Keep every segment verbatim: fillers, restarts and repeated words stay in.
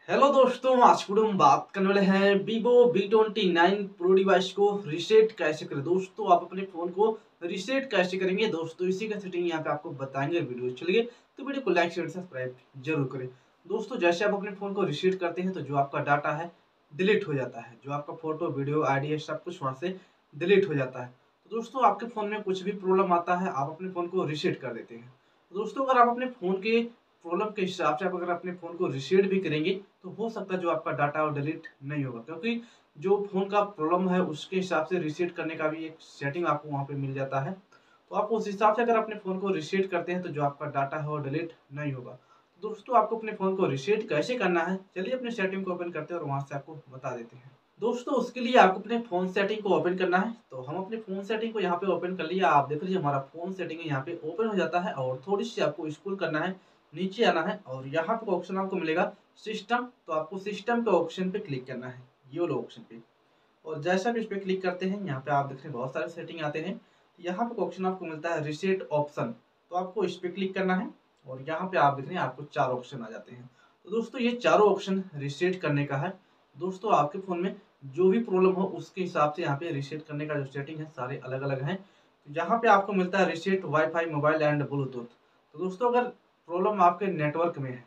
Hello दोस्तों, आज video में बात करने वाले हैं Vivo V twenty nine pro device को रीसेट कैसे करें। दोस्तों आप अपने फोन को रीसेट कैसे करेंगे दोस्तों, इसी का सेटिंग यहाँ पे आपको बताएंगे। वीडियो चलिए तो वीडियो को लाइक शेयर सब्सक्राइब जरूर करें। दोस्तों जैसे आप अपने फोन को रीसेट करते हैं तो जो आपका डाटा है डिलीट हो जाता है, जो आपका फोटो वीडियो आईडी है सब कुछ वहाँ से डिलीट हो जाता है। तो दोस्तों आपके फोन में कुछ भी प्रॉब्लम आता है, आप अपने फोन को रीसेट कर देते हैं। तो दोस्तों अगर आप अपने फोन के प्रॉब्लम के हिसाब से आप अगर अपने फ़ोन को रीसेट भी करेंगे तो हो सकता है जो आपका डाटा वो डिलीट नहीं होगा, क्योंकि जो फ़ोन का प्रॉब्लम है उसके हिसाब से रीसेट करने का भी एक सेटिंग आपको वहाँ पे मिल जाता है। तो आप उस हिसाब से अगर अपने फ़ोन को रीसेट करते हैं तो जो आपका डाटा है वो डिलीट नहीं होगा। तो दोस्तों आपको अपने फ़ोन को रीसेट कैसे करना है, चलिए अपने सेटिंग को ओपन करते हैं और वहाँ से आपको बता देते हैं। दोस्तों उसके लिए आपको अपने फ़ोन सेटिंग को ओपन करना है। तो हम अपने फ़ोन सेटिंग को यहाँ पे ओपन कर लिया। आप देख लीजिए हमारा फ़ोन सेटिंग यहाँ पे ओपन हो जाता है और थोड़ी सी आपको स्क्रॉल करना है, नीचे आना है और यहाँ पे ऑप्शन आपको मिलेगा सिस्टम। तो आपको सिस्टम के ऑप्शन पे क्लिक करना है, ये वाला ऑप्शन पे। और जैसा भी इस पे क्लिक करते हैं यहाँ पे आप देख रहे हैं बहुत सारे सेटिंग आते हैं। यहाँ पे ऑप्शन आपको मिलता है रीसेट ऑप्शन, तो आपको इस पे क्लिक करना है और यहाँ पे आप देख रहे हैं आपको चार ऑप्शन आ जाते हैं। तो दोस्तों ये चारों ऑप्शन रीसेट करने का है। दोस्तों आपके फ़ोन में जो भी प्रॉब्लम हो उसके हिसाब से यहाँ पे रीसेट करने का जो सेटिंग है सारे अलग अलग हैं। तो यहाँ पे आपको मिलता है reset wifi mobile and Bluetooth. तो दोस्तों अगर प्रॉब्लम आपके नेटवर्क में है,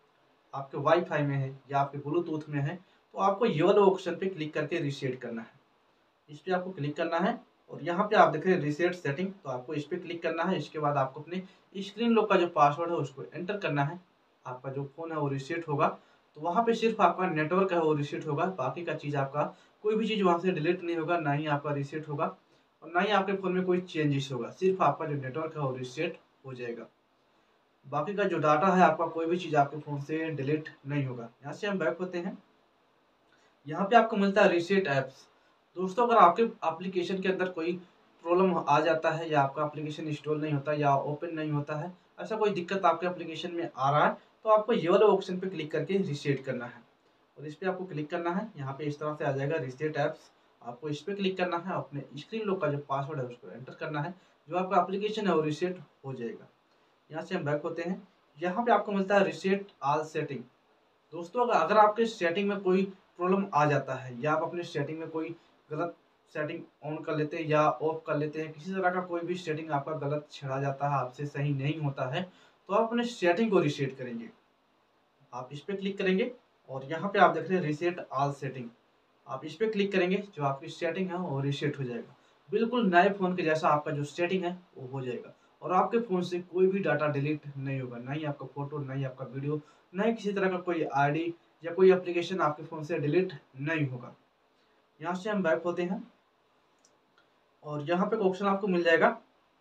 आपके वाईफाई में है या आपके ब्लूटूथ में है, तो आपको ये वाले ऑप्शन पे क्लिक करके रीसेट करना है। इस पे आपको क्लिक करना है और यहाँ पे आप देख रहे हैं रीसेट सेटिंग, तो आपको इस पे क्लिक करना है। इसके बाद आपको अपने स्क्रीन लॉक का जो पासवर्ड है उसको एंटर करना है। आपका जो फ़ोन है वो रीसेट होगा। तो वहाँ पे सिर्फ आपका नेटवर्क है वो रीसेट होगा, बाकी का चीज़ आपका कोई भी चीज़ वहाँ से डिलीट नहीं होगा, ना ही आपका रीसेट होगा और ना ही आपके फ़ोन में कोई चेंजेस होगा। सिर्फ आपका जो नेटवर्क है वो रीसेट हो जाएगा। बाकी का जो डाटा है आपका कोई भी चीज़ आपके फ़ोन से डिलीट नहीं होगा। यहाँ से हम बैक होते हैं। यहाँ पे आपको मिलता है रीसेट ऐप्स। दोस्तों अगर आपके एप्लीकेशन के अंदर कोई प्रॉब्लम आ जाता है या आपका एप्लीकेशन इंस्टॉल नहीं होता या ओपन नहीं होता है, ऐसा कोई दिक्कत आपके एप्लीकेशन में आ रहा है, तो आपको ये वाले ऑप्शन पे क्लिक करके रीसेट करना है और इस पे आपको क्लिक करना है। यहाँ पे इस तरह से आ जाएगा रीसेट ऐप्स। आपको इस पे क्लिक करना है, अपने स्क्रीन लॉक का जो पासवर्ड है उसको एंटर करना है, जो आपका एप्लीकेशन है वो रीसेट हो जाएगा। यहाँ से हम बैक होते हैं। यहाँ पे आपको मिलता है रीसेट ऑल सेटिंग। दोस्तों अगर अगर आपके सेटिंग में कोई प्रॉब्लम आ जाता है या आप अपने सेटिंग में कोई गलत सेटिंग ऑन कर लेते हैं या ऑफ कर लेते हैं, किसी तरह का कोई भी सेटिंग आपका गलत छेड़ा जाता है, आपसे सही नहीं होता है, तो आप अपने सेटिंग को रीसेट करेंगे। आप इस पे क्लिक करेंगे और यहाँ पे आप देख रहे हैं रीसेट ऑल सेटिंग। आप इस पे क्लिक करेंगे, जो आपकी सेटिंग है वो रीसेट हो जाएगा। बिल्कुल नए फ़ोन के जैसा आपका जो सेटिंग है वो हो जाएगा और आपके फ़ोन से कोई भी डाटा डिलीट नहीं होगा, ना ही आपका फ़ोटो, ना ही आपका वीडियो, ना ही किसी तरह का कोई आईडी या कोई एप्लीकेशन आपके फ़ोन से डिलीट नहीं होगा। यहाँ से हम बैक होते हैं और यहाँ पे ऑप्शन आपको मिल जाएगा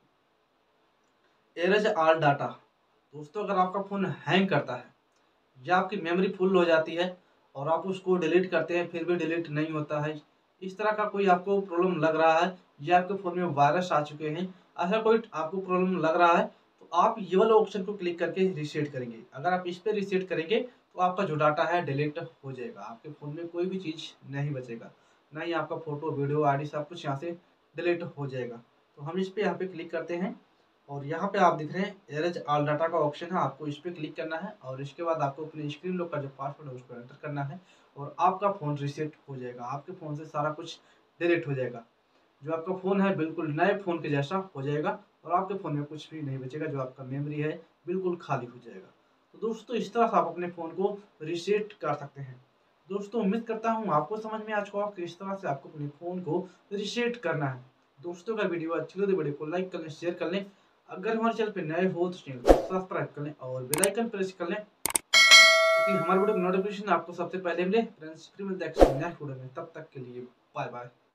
एरेज ऑल डाटा। दोस्तों अगर आपका फ़ोन हैंग करता है या आपकी मेमोरी फुल हो जाती है और आप उसको डिलीट करते हैं फिर भी डिलीट नहीं होता है, इस तरह का कोई आपको प्रॉब्लम लग रहा है या आपके फ़ोन में वायरस आ चुके हैं, ऐसा कोई आपको प्रॉब्लम लग रहा है, तो आप ये वाले ऑप्शन को क्लिक करके रीसेट करेंगे। अगर आप इस पे रीसेट करेंगे तो आपका जो डाटा है डिलीट हो जाएगा, आपके फ़ोन में कोई भी चीज़ नहीं बचेगा, ना ही आपका फ़ोटो, वीडियो, आईडी सब कुछ यहाँ से डिलीट हो जाएगा। तो हम इस पे यहाँ पे क्लिक करते हैं और यहाँ पे आप दिख रहे हैं एरेज ऑल डाटा का ऑप्शन है, आपको इस पे क्लिक करना है और इसके बाद आपको अपने स्क्रीन लॉक का जो पासवर्ड है उसको एंटर करना है और आपका फ़ोन रीसेट हो जाएगा। आपके फ़ोन से सारा कुछ डिलीट हो जाएगा, जो आपका फ़ोन है बिल्कुल नए फ़ोन के जैसा हो जाएगा और आपके फ़ोन में कुछ भी नहीं बचेगा, जो आपका मेमोरी है बिल्कुल खाली हो जाएगा। तो दोस्तों इस तरह से आप अपने फ़ोन को रीसेट कर सकते हैं। दोस्तों उम्मीद करता हूँ आपको समझ में आ चुका होगा कि इस तरह से आपको अपने फ़ोन को रीसेट करना है। दोस्तों का वीडियो अच्छी लगे तो वीडियो को लाइक कर लें, शेयर कर लें। अगर हमारे चैनल पे नए हो तो चैनल को सब्सक्राइब कर लें और बेल आइकन प्रेस कर लें, क्योंकि हमारे वीडियो की नोटिफिकेशन आपको सबसे पहले मिले। फ्रेंड्स फिर मिलते हैं नेक्स्ट वीडियो में, तब तक के लिए बाय बाय।